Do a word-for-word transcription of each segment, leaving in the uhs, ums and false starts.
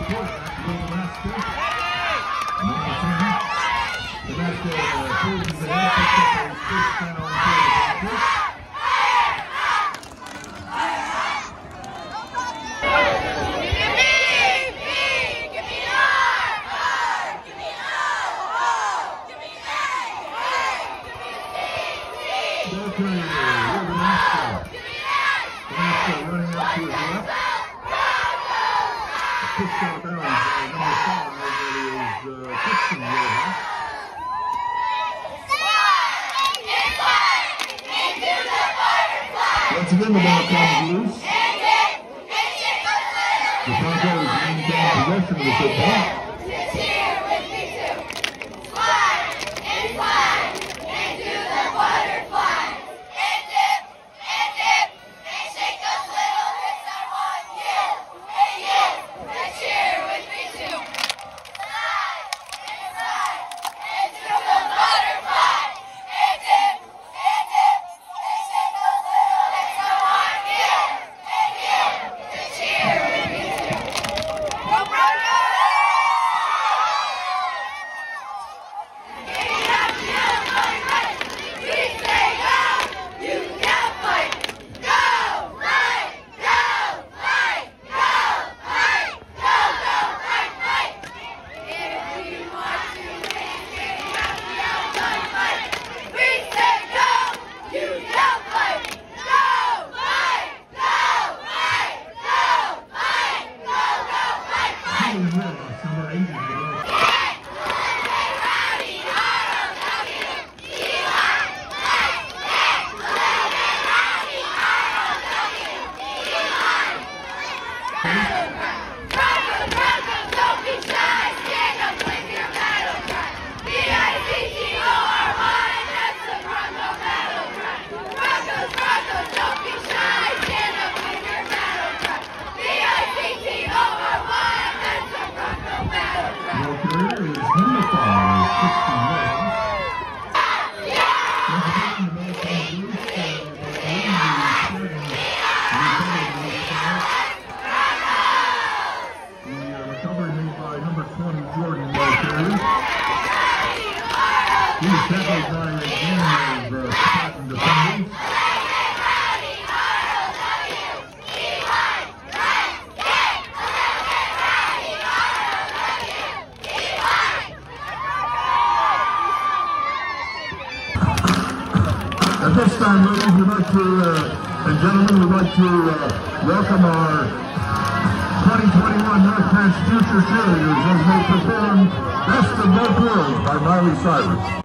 Once again, the ball comes loose. The Broncos maintain possession of the football. Cheer with me too. Slide and slide and do the butterfly. And dip and dip and shake those little hips. I want you and you to cheer with me too. Slide and slide and do the butterfly. And dip and dip and shake those little hips. I want you and you to cheer with me too. Go Broncos! At this time, ladies, we'd like to, uh, and gentlemen, we'd like to uh, welcome our twenty twenty-one North Branch Future Cheerleaders as they perform Best of Both Worlds by Miley Cyrus.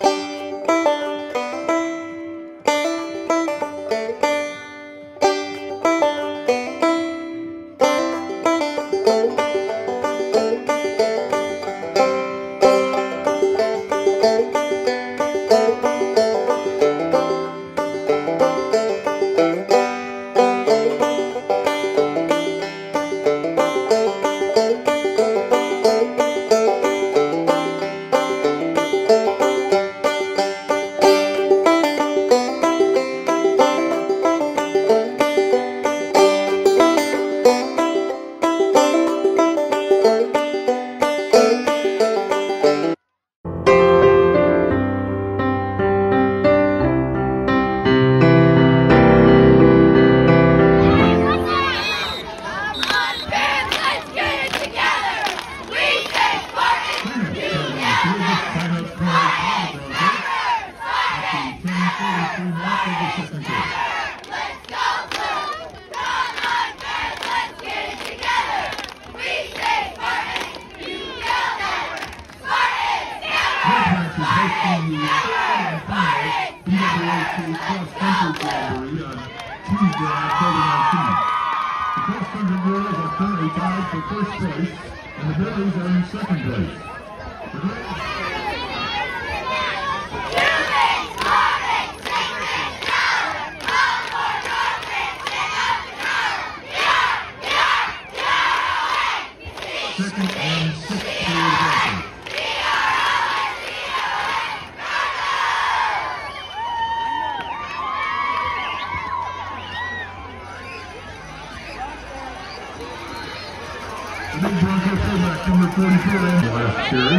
The Broncos quarterback, number forty-four, and last carry.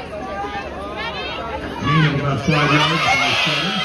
Gain of about five yards by seven.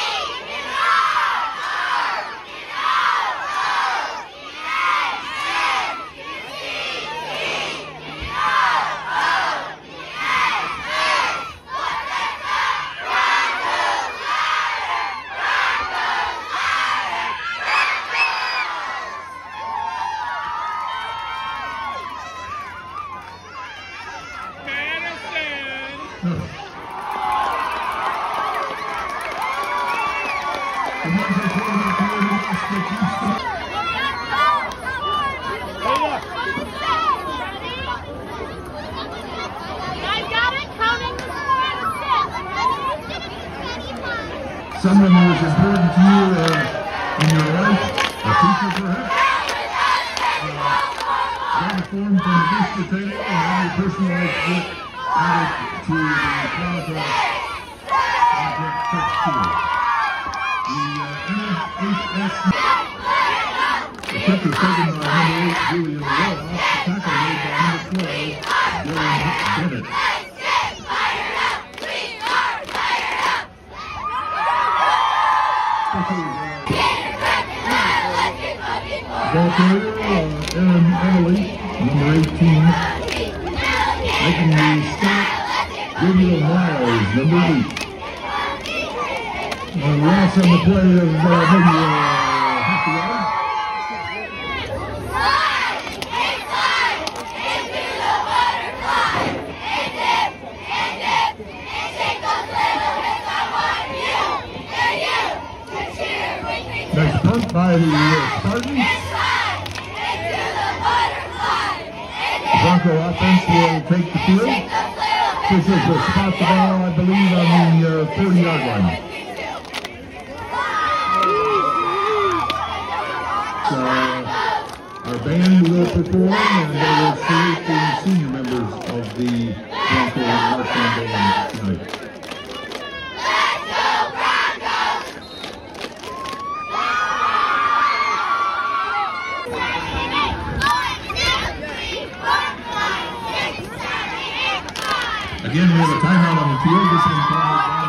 Someone who is important to you uh, in your life, a teacher perhaps, uh, got a form from the booster table and have your personalized book added to the project project text tool. The uh, N H S the kick is taken by number eight, Julian Ross, the tackle made by number twelve, Dylan Bennett. Ball carrier, uh, Aaron Emily, number eighteen, making the stop, Gabriel Miles, number eight. And Ross on the play of uh, maybe uh, half a yard. Next punt by the uh, Spartans. Bronco offense will take the field. This is a spot the ball, I believe, on the uh, forty yard line. Uh, our band will perform and they will salute the senior members of the Bronco marching band tonight. Again, we have a timeout on the field. This one called